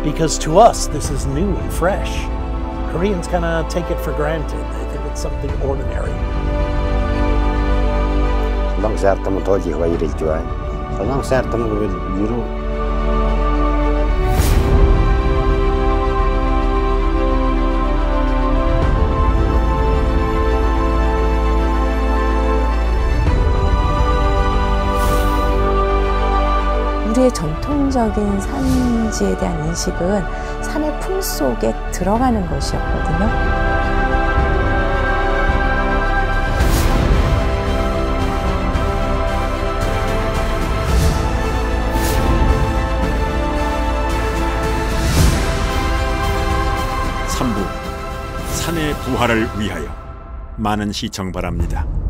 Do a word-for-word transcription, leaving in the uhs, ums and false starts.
because to us this is new and fresh. Koreans kind of take it for granted. They think it's something ordinary. Long sertamo toji hwa iril juai. Long sertamo biru. 우리의 전통적인 산지에 대한 인식은 산의 품속에 들어가는 것이었거든요. 삼부 산의 부활을 위하여 많은 시청 바랍니다.